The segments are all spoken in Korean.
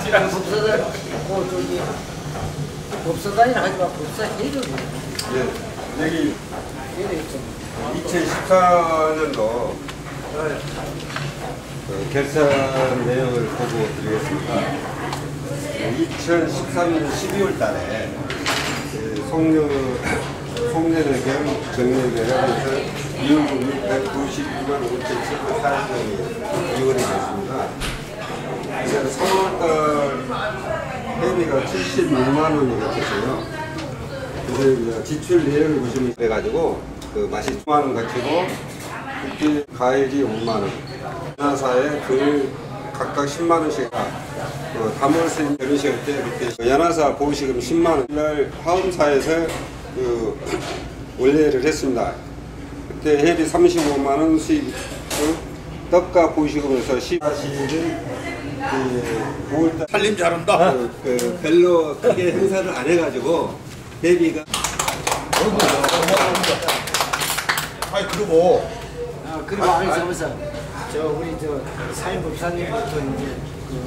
법사단, 저기 법사단이라 하지 마. 법사회를. 예, 여기 2014년도 결산 내역을 보고 드리겠습니다. 2013년 12월 달에 송년회겸 정례회라면서 이용금 692만 5,740원이 이원이 됐습니다. 그래서 3월달 회비가 76만 원이 됐어요. 그래서 지출 내역을 보시면 그래가지고 그 맛이 10만 원 갖추고 국비 과일이 5만 원, 연화사에 그 각각 10만 원씩 담월생 결혼식 때 그때 연화사 보시금 10만 원 날 화엄사에서 그 원래를 했습니다. 그때 회비 35만 원 수익 떡과 보시금에서 사실은 그 5월달 살림 잘한다. 그 별로 크게 행사를 안 해가지고 회비가 아니 그리고 그리고 안에서 저 우리 저 사인법사님부터 이제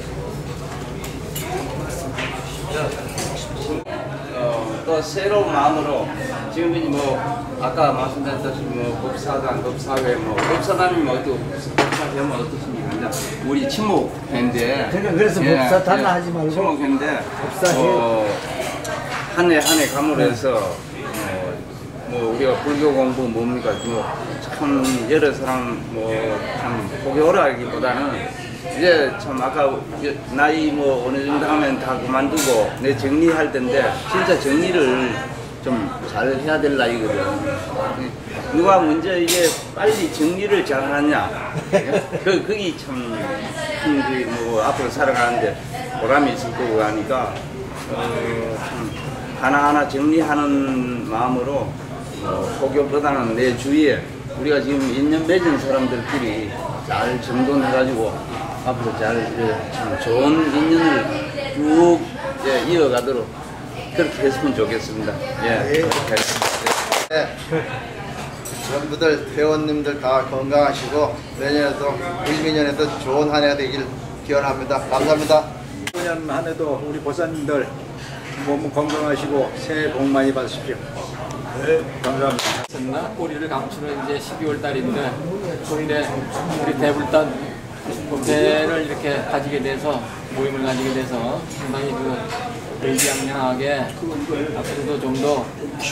또 새로운 마음으로 지금 뭐 아까 말씀드렸듯이 뭐 법사단, 법사회, 뭐 법사단이면 어떻고 법사회면 어떻습니까? 우리 친목회인데 그래서 법사단 하지 말고 친목회인데 법사회 한 해 감으로해서 뭐 우리가 불교 공부 뭡니까 참 여러 사람 참 보기 어려하기보다는 이제 참 아까 나이 뭐 어느 정도 하면 다 그만두고 내 정리할 텐데 진짜 정리를 좀 잘 해야 될 나이거든. 누가 먼저 이게 빨리 정리를 잘 하냐 그게 참 뭐 앞으로 살아가는데 보람이 있을 거고 하니까 참 하나하나 정리하는 마음으로 속여보다는 내 주위에 우리가 지금 인연 맺은 사람들끼리 잘 정돈해가지고 앞으로 참 좋은 인연을 쭉 이어가도록 그렇게 했으면 좋겠습니다. 예, 그렇게 하겠습니다. 네. 전부들 회원님들 다 건강하시고 내년에도 2022년에도 좋은 한 해가 되길 기원합니다. 감사합니다. 2019년 한 해도 우리 보사님들 몸 건강하시고 새해 복 많이 받으십시오. 네, 감사합니다. 꼬리를 감추는 이제 12월 달인데 우리 대불단 법회를 이렇게 가지게 돼서 모임을 가지게 돼서 상당히 의기양양하게 앞으로도 좀 더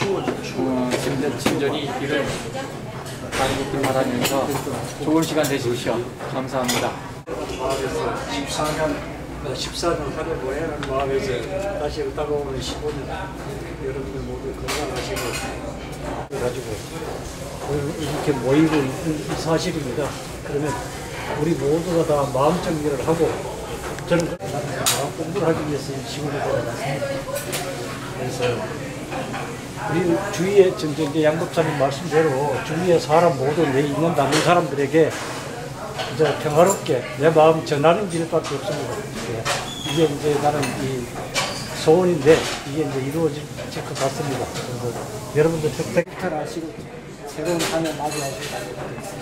친절히 일을 잘 먹길 바라면서 좋은 시간 되십시오. 감사합니다. 마음에서 14년 한 해 보내는 마음에서 다시 다가오는 15년 여러분들 모두 건강하시고 가지고 이렇게 모이고 있는 사실입니다. 그러면 우리 모두가 다 마음 정리를 하고 저는 마음 공부를 하기 위해서 시골에 돌아갔습니다. 그래서 우리 주위에 이제 양법사님 말씀대로 주위에 사람 모두 내 인연 닿는 사람들에게 이제 평화롭게 내 마음 전하는 길밖에 없습니다. 이게 이제 나는 이 소원인데 이게 이제 이루어질 것 같습니다. 그래서 여러분들 잘 아시고 새로운 한 해 맞이하시기 바랍니다.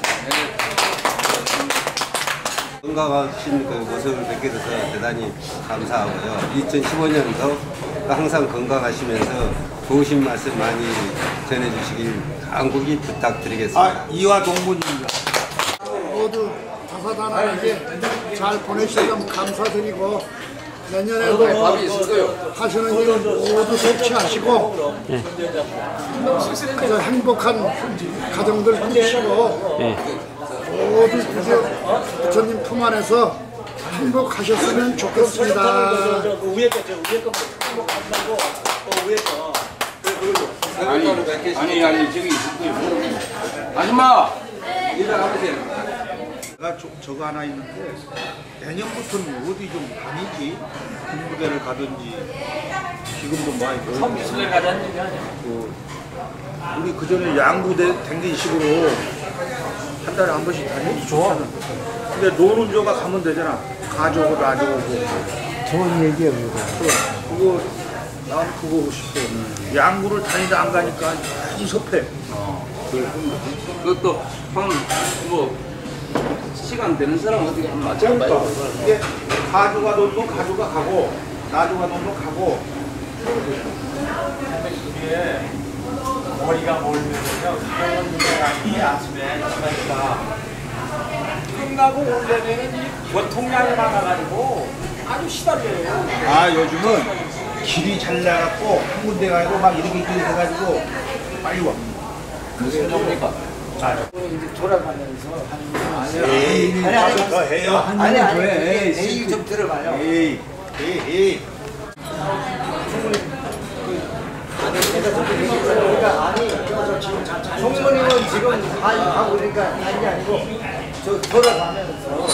건강하신 그 모습을 뵙게 돼서 대단히 감사하고요. 2015년도 항상 건강하시면서 좋으신 말씀 많이 전해주시길 간곡히 부탁드리겠습니다. 이화 동문입니다. 모두 다사다난하게 잘 보내시면 감사드리고 내년에도 하시는 일 모두 성취하시고 행복한 가정들 꾸리시고 모두 부처님 품 안에서 행복하셨으면 좋겠습니다. 아니 저기 있을 거예요. 아줌마 일어나보세요. 제가 저거 하나 있는데 내년부터는 어디 좀 다니지 군부대를 가든지 지금도 많이 모이고 우리 그 전에 양부대 댕긴 식으로 한 달에 한 번씩 다니지 좋아. 근데 노는 조가 가면 되잖아. 가져오고 놔줘오고. 좋은 얘기예요. 그거 난 그거 하고 싶어. 양구를 다니다 안 가니까 섭해. 그것도 뭐 시간 되는 사람 어떻게 한번 맞춰봐요. 이게 가주가 돈도 가주가 가고 나주가 돈도 가고. 이게 머리가 몰면은요 이게 아침에 시간이다 끝나고 오려면은 이 교통량이 많아가지고 아주 시달려요. 아 요즘은 길이 잘 나갔고 한 군데 가고 막 이렇게 길이 돼가지고 빨리 와. 그게 뭡니까? 이제 돌아가면서 하는 에이 더 해요. 아니 에이 좀 들어봐요. 에이. 그러니까 아니 총무님은 지금 하고 그러니까 아니 아니고 저 돌아가면서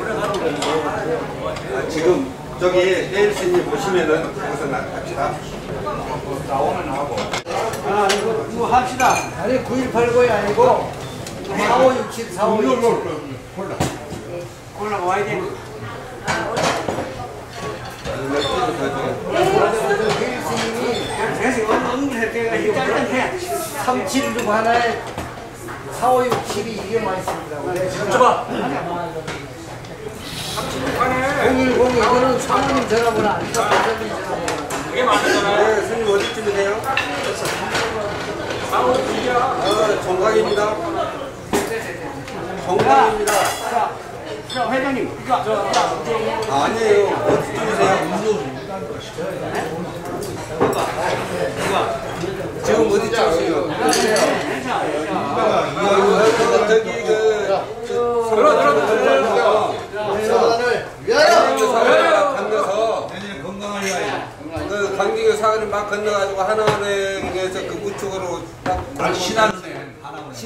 지금 저기 헬스님 보시면은 거기서 나갑시다. 나오면 나오고. 아 이거 합시다. 아니 9189이 아니고 4567 4567 올라와야 돼. 헬스님이 37중 하나에 4567이 이게 많이 씁니다. 줘봐. 010 이거는 사모님 전화번호 아니까 반장님 전화번호. 그게 맞잖아요. 네, 스님 어디쯤이세요? 정강입니다. 정강입니다. 회장님, 이거 아니에요. 어디쯤이세요? 지금 어디쯤이세요? 저기 사단을 위하여! 건너서 그 강진교 사거리를 막 건너가지고 하나은행에서 그 우측으로 딱 신한은행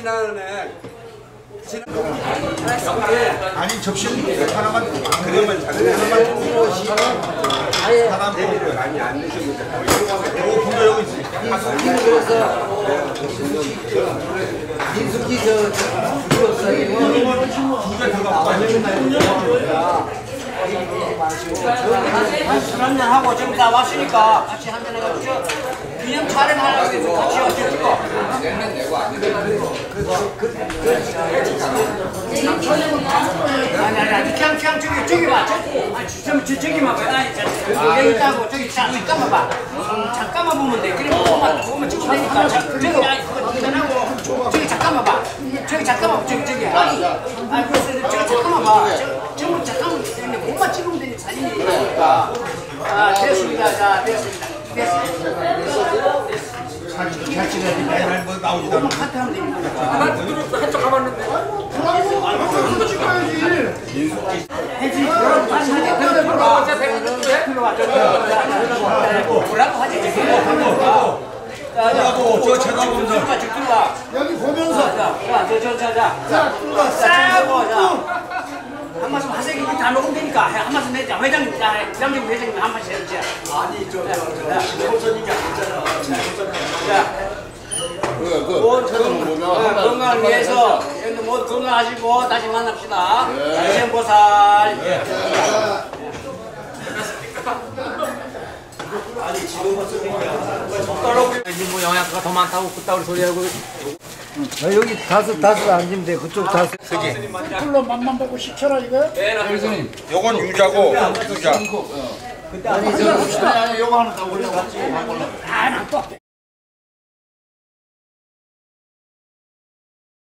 아니 접시 하나만 그러면 작은 하나만 아예 대비를 많이 안 내십니다. 분도 여기 있지. 민숙이 저 주역사님은 술 한잔 하고 지금 다 왔으니까 같이 한잔 해가지고 그냥 촬영하려고 같이 어쩌고. 아니 그냥 저기 봐. 저기만 봐. 여기 있다고 저기 잠깐만 봐. 잠깐만 보면 돼. 그래 보면 찍히면 되니까. 저기 그거 저기 잠깐만 봐. 저기 잠깐만 저기 아니 그래서 저기 잠깐만 봐. 저거 잠깐만 되는데 그것만 찍으면 되니 사진이니까. 아 됐습니다. 자 됐습니다. 사진 잘 찍어야지 맨날 뭐 나오지도 않아. 카트 하면 되니까. 한쪽 가봤는데. 뭐라고 하지? 저 쳐다보면서 여기 보면서 한 말씀 하세요. 이거 다 녹음 되니까 한 말씀 해자. 회장님, 부장님, 회장님 한 말씀 해주세요. 아니 호선이가 괜찮아. 건강을 위해서 여러분들 모두 건강하시고 다시 만납시다. 인생보살. 아니 지금부터 뭐 영양가가 더 많다고 그따구로 소리하고. 여기 다섯 앉으면 돼. 그쪽 다섯. 풀로 맛만 보고 시켜라 이거. 요건 유자고 유자. 아니 저 요거 하나 더 올려봤지.